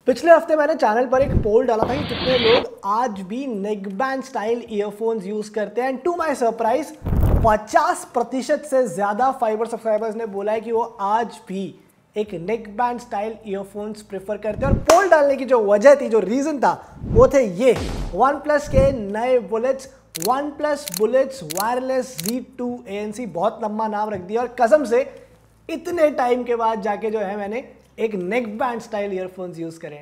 पिछले हफ्ते मैंने चैनल पर एक पोल डाला था कि कितने लोग आज भी neck band style earphones use करते हैं। एंड टू माय सरप्राइज 50% से ज्यादा फाइबर सब्सक्राइबर्स ने बोला है कि वो आज भी एक neck band style earphones prefer करते हैं। और पोल डालने की जो वजह थी, जो रीजन था, वो थे ये वन प्लस के नए bullets, OnePlus bullets wireless Z2 ANC। बहुत लंबा नाम रख दिया और कसम से इतने टाइम के बाद जाके जो है मैंने एक neck band style earphones use करें।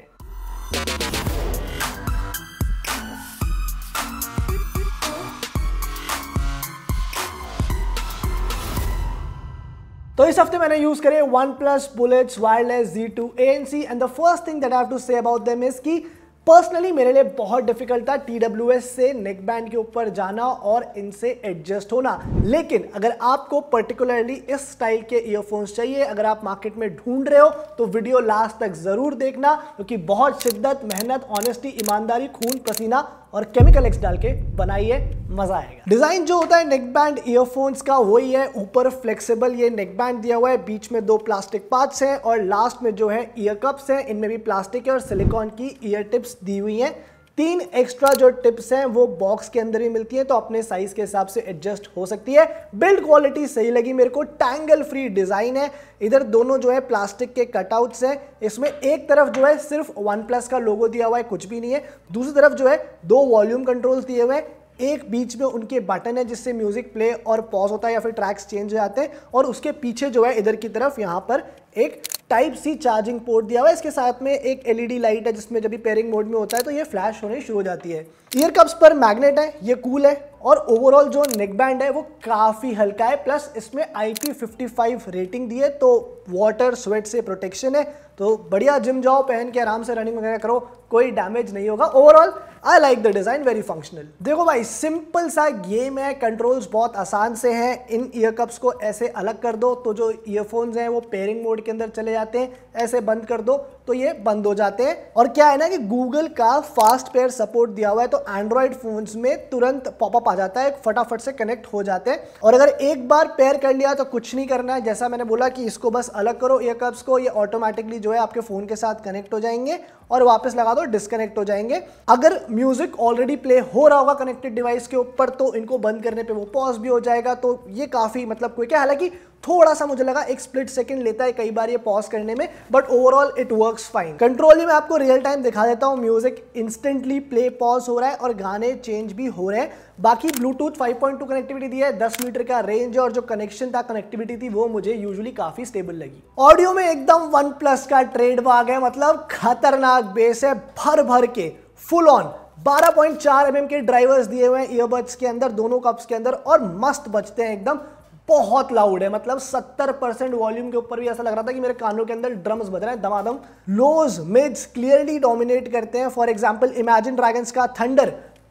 तो इस हफ्ते मैंने यूज करे OnePlus bullets wireless Z2 ANC। And the first thing that I have to say about them is कि पर्सनली मेरे लिए बहुत डिफिकल्ट था TWS से नेक बैंड के ऊपर जाना और इनसे एडजस्ट होना। लेकिन अगर आपको पर्टिकुलरली इस स्टाइल के ईयरफोन्स चाहिए, अगर आप मार्केट में ढूंढ रहे हो, तो वीडियो लास्ट तक जरूर देखना, क्योंकि बहुत शिद्दत, मेहनत, ऑनेस्टी, ईमानदारी, खून पसीना और केमिकल एक्स डाल के बनाइए, मजा आएगा। डिजाइन जो होता है नेक बैंड ईयरफोन्स का वही है। ऊपर फ्लेक्सिबल ये नेक बैंड दिया हुआ है, बीच में 2 प्लास्टिक पार्ट्स हैं और लास्ट में जो है ईयर कप्स हैं। इनमें भी प्लास्टिक है और सिलिकॉन की ईयर टिप्स दी हुई हैं। 3 एक्स्ट्रा जो टिप्स हैं वो बॉक्स के अंदर ही मिलती है, तो अपने साइज के हिसाब से एडजस्ट हो सकती है। बिल्ड क्वालिटी सही लगी मेरे को, टैंगल फ्री डिजाइन है। इधर दोनों जो है प्लास्टिक के कटआउट्स हैं। इसमें एक तरफ जो है सिर्फ वन प्लस का लोगो दिया हुआ है, कुछ भी नहीं है। दूसरी तरफ जो है 2 वॉल्यूम कंट्रोल्स दिए हुए हैं। एक बीच में उनके बटन है जिससे म्यूजिक प्ले और पॉज होता है या फिर ट्रैक्स चेंज हो जाते हैं। और उसके पीछे जो है इधर की तरफ यहाँ पर एक टाइप सी चार्जिंग पोर्ट दिया हुआ है। इसके साथ में एक LED लाइट है जिसमें जब भी पेयरिंग मोड में होता है तो ये फ्लैश होने शुरू हो जाती है। ईयर कप्स पर मैग्नेट है, ये कूल है। और ओवरऑल जो नेक बैंड है वो काफी हल्का है, प्लस इसमें IP55 रेटिंग दी है, तो वाटर स्वेट से प्रोटेक्शन है। तो बढ़िया जिम जाओ, पहन के आराम से रनिंग वगैरह करो, कोई डैमेज नहीं होगा। Overall I like the design, very functional. देखो भाई, सिंपल सा गेम है, कंट्रोल्स बहुत आसान से हैं। इन ईयर कप्स को ऐसे अलग कर दो तो जो ईयरफोन्स हैं वो पेयरिंग मोड के अंदर चले जाते हैं, ऐसे बंद कर दो तो ये बंद हो जाते हैं। और क्या है ना कि गूगल का फास्ट पेयर सपोर्ट दिया हुआ है, तो एंड्रॉइड फोन्स में तुरंत पॉपअप आ जाता है, फटाफट से कनेक्ट हो जाते हैं। और अगर एक बार पेयर कर लिया तो कुछ नहीं करना है, जैसा मैंने बोला कि इसको बस अलग करो ईयर कप्स को, ये ऑटोमेटिकली जो है आपके फोन के साथ कनेक्ट हो जाएंगे और वापस लगा दो, डिस्कनेक्ट हो जाएंगे। अगर म्यूजिक ऑलरेडी प्ले हो रहा होगा कनेक्टेड डिवाइस के ऊपर तो इनको बंद करने पे वो पॉज भी हो जाएगा। तो ये काफी मतलब क्विक है। हालांकि थोड़ा सा मुझे लगा एक स्प्लिट सेकंड लेता है कई बार ये पॉज करने में, but overall it works fine. Control में आपको रियल टाइम दिखा देता हूं, म्यूजिक इंस्टेंटली प्ले पॉज हो रहा है और गाने चेंज भी हो रहे हैं। बाकी ब्लूटूथ 5.2 कनेक्टिविटी दी है, 10 मीटर का रेंज है और जो कनेक्शन था, कनेक्टिविटी थी, वो मुझे यूजुअली काफी स्टेबल लगी। ऑडियो में एकदम वन प्लस का ट्रेडमार्क है, मतलब खतरनाक बेस है, भर भर के फुल ऑन 12.4 mm के ड्राइवर्स दिए हुए हैं ईयरबड्स के अंदर, दोनों कप्स के अंदर, और मस्त बजते हैं एकदम। बहुत लाउड है, मतलब 70% वॉल्यूम के ऊपर भी ऐसा लग रहा था कि मेरे कानों के अंदर ड्रम्स बज रहे हैं दमादम। लोज मिड्स क्लियरली डोमिनेट करते हैं। फॉर एग्जांपल इमेजिन ड्रैगन्स का थंडर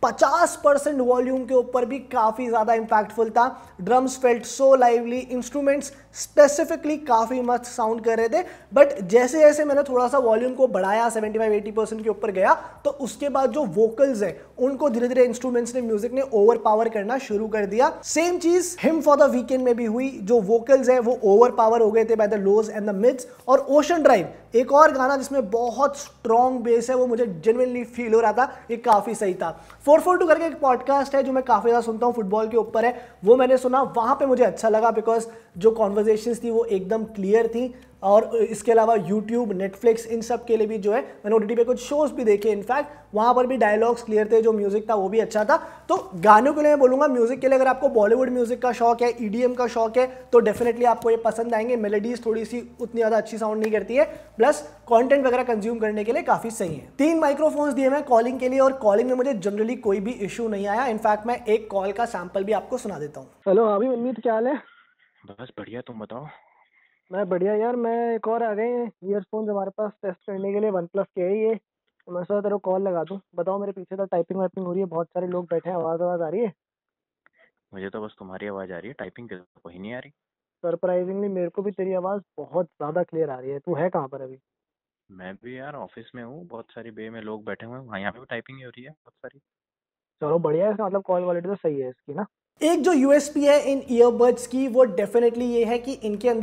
50% वॉल्यूम के ऊपर भी काफी ज्यादा इंपैक्टफुल था। Drums felt so lively, instruments specifically काफी मस्त साउंड कर रहे थे। बट जैसे जैसे मैंने थोड़ा सा वॉल्यूम को बढ़ाया, 75-80% के ऊपर गया, तो उसके बाद जो वोकल्स है उनको धीरे धीरे इंस्ट्रूमेंट्स ने, म्यूजिक ने ओवर पावर करना शुरू कर दिया। सेम चीज हिम फॉर द वीकेंड में भी हुई, जो वोकल्स है वो ओवर पावर हो गए थे by the lows and the mids. और ओशन ड्राइव, एक और गाना जिसमें बहुत स्ट्रॉन्ग बेस है, वो मुझे जेन्युइनली फील हो रहा था, ये काफी सही था। 442 करके एक पॉडकास्ट है जो मैं काफी ज्यादा सुनता हूँ, फुटबॉल के ऊपर है, वो मैंने सुना। वहां पे मुझे अच्छा लगा बिकॉज जो कॉन्वर्जेशंस थी वो एकदम क्लियर थी। और इसके अलावा यूट्यूब, नेटफ्लिक्स, इन सब के लिए भी जो है मैंने OTT पे कुछ शोज भी देखे, इनफैक्ट वहां पर भी डायलॉग्स क्लियर थे, जो म्यूजिक था वो भी अच्छा था। तो गानों के लिए मैं बोलूंगा, म्यूजिक के लिए अगर आपको बॉलीवुड म्यूजिक का शौक है, EDM का शौक है, तो डेफिनेटली आपको ये पसंद आएंगे। मेलोडीज थोड़ी सी उतनी ज्यादा अच्छी साउंड नहीं करती है, प्लस कंटेंट वगैरह कंज्यूम करने के लिए काफी सही है। 3 माइक्रोफोन्स दिए हैं कॉलिंग के लिए, और कॉलिंग में मुझे जनरली कोई भी इशू नहीं आया। इनफैक्ट मैं एक कॉल का सैंपल भी आपको सुना देता हूँ। हेलो, अभी उम्मीद, क्या हाल है? बस बढ़िया, तुम बताओ। मैं बढ़िया यार। मैं एक और आ गए हैं ईयरफोन्स हमारे पास टेस्ट करने के लिए, वन प्लस के है ये, तो मैं सोचा तेरे को कॉल लगा दूं। बताओ, मेरे पीछे तो टाइपिंग वाइपिंग हो रही है, बहुत सारे लोग बैठे हैं, आवाज़ आवाज़ आ रही है? मुझे तो बस तुम्हारी आवाज आ रही है, टाइपिंग की तो कोई नहीं आ रही। सरप्राइजिंगली मेरे को भी तेरी आवाज़ बहुत ज़्यादा क्लियर आ रही है। तू है कहाँ पर अभी? मैं भी यार ऑफिस में हूँ, बहुत सारी बे में लोग बैठे हुए हैं, वहाँ यहाँ पे भी टाइपिंग ही हो रही है बहुत सारी। चलो बढ़िया है, इसका मतलब कॉल क्वालिटी तो सही है इसकी ना। एक जो यूएसपी है इन ईयरबड्स की, वो डेफिनेटली ये है कि इनके अंदर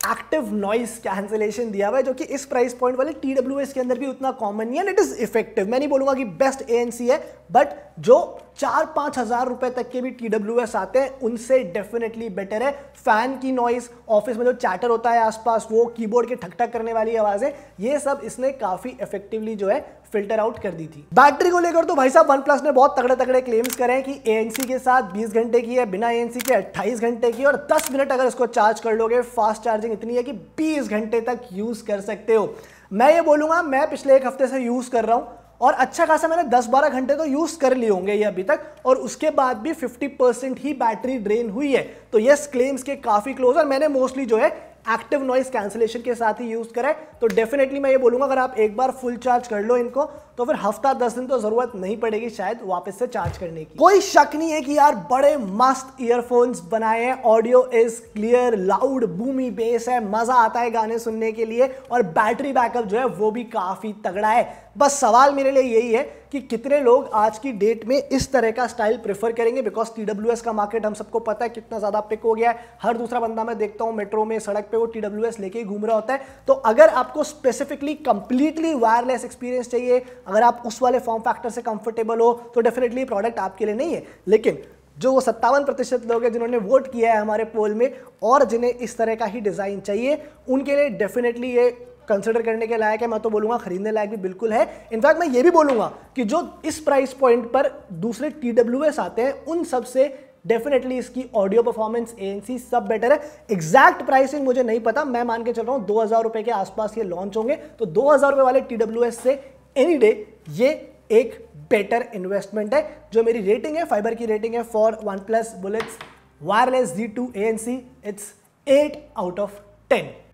एक्टिव नॉइस कैंसिलेशन दिया हुआ है, जो कि इस प्राइस पॉइंट वाले TWS के अंदर भी उतना कॉमन नहीं है, इट इज इफेक्टिव। मैं नहीं बोलूंगा कि बेस्ट ANC है, बट जो 4-5 हजार रुपए तक के भी TWS आते हैं उनसे डेफिनेटली बेटर है। फैन की नॉइस, ऑफिस में जो चैटर होता है आसपास, वो कीबोर्ड के ठक ठक करने वाली आवाजें, ये सब इसने काफी इफेक्टिवली जो है फिल्टर आउट कर दी थी। बैटरी को लेकर तो भाई साहब OnePlus ने बहुत तगड़े तगड़े क्लेम्स करे हैं कि ANC के साथ 20 घंटे की है, बिना ANC के 28 घंटे की, और 10 मिनट अगर इसको चार्ज कर लोगे, फास्ट चार्जिंग इतनी है कि 20 घंटे तक यूज कर सकते हो। मैं ये बोलूंगा, मैं पिछले एक हफ्ते से यूज कर रहा हूं और अच्छा खासा मैंने 10-12 घंटे तो यूज कर लिए होंगे ये अभी तक, और उसके बाद भी 50% ही बैटरी ड्रेन हुई है। तो यस, क्लेम्स के काफी क्लोज, और मैंने मोस्टली जो है एक्टिव नॉइस कैंसिलेशन के साथ ही यूज करा है। तो डेफिनेटली मैं ये बोलूंगा, अगर आप एक बार फुल चार्ज कर लो इनको, तो फिर हफ्ता 10 दिन तो जरूरत नहीं पड़ेगी शायद वापस से चार्ज करने की। कोई शक नहीं है कि यार बड़े मस्त ईयरफोन्स बनाए हैं, audio is clear, loud boomy bass है, मजा आता है गाने सुनने के लिए, और बैटरी बैकअप जो है वो भी काफी तगड़ा है। बस सवाल मेरे लिए यही है कि कितने लोग आज की डेट में इस तरह का स्टाइल प्रेफर करेंगे, बिकॉज TWS का मार्केट हम सबको पता है कितना ज्यादा पिक हो गया है। हर दूसरा बंदा मैं देखता हूं मेट्रो में, सड़क पे, वो TWS लेके ही घूम रहा होता है। तो अगर आपको स्पेसिफिकली कंप्लीटली वायरलेस एक्सपीरियंस चाहिए, अगर आप उस वाले फॉर्म फैक्टर से कंफर्टेबल हो, तो डेफिनेटली प्रोडक्ट आपके लिए नहीं है। लेकिन जो वो 57% लोग हैं जिन्होंने वोट किया है हमारे पोल में, और जिन्हें इस तरह का ही डिजाइन चाहिए, उनके लिए डेफिनेटली ये कंसिडर करने के लायक है। मैं तो बोलूंगा खरीदने लायक भी बिल्कुल है। इनफैक्ट मैं ये भी बोलूंगा कि जो इस प्राइस पॉइंट पर दूसरे TWS आते हैं, उन सब से डेफिनेटली इसकी ऑडियो परफॉर्मेंस, ANC सब बेटर है। एग्जैक्ट प्राइसिंग मुझे नहीं पता, मैं मान के चल रहा हूं 2000 रुपए के आसपास ये लॉन्च होंगे। तो 2000 रुपए वाले TWS से एनी डे ये एक बेटर इन्वेस्टमेंट है। जो मेरी रेटिंग है, फाइबर की रेटिंग है for OnePlus Bullets Wireless Z2 ANC, it's 8 out of 10।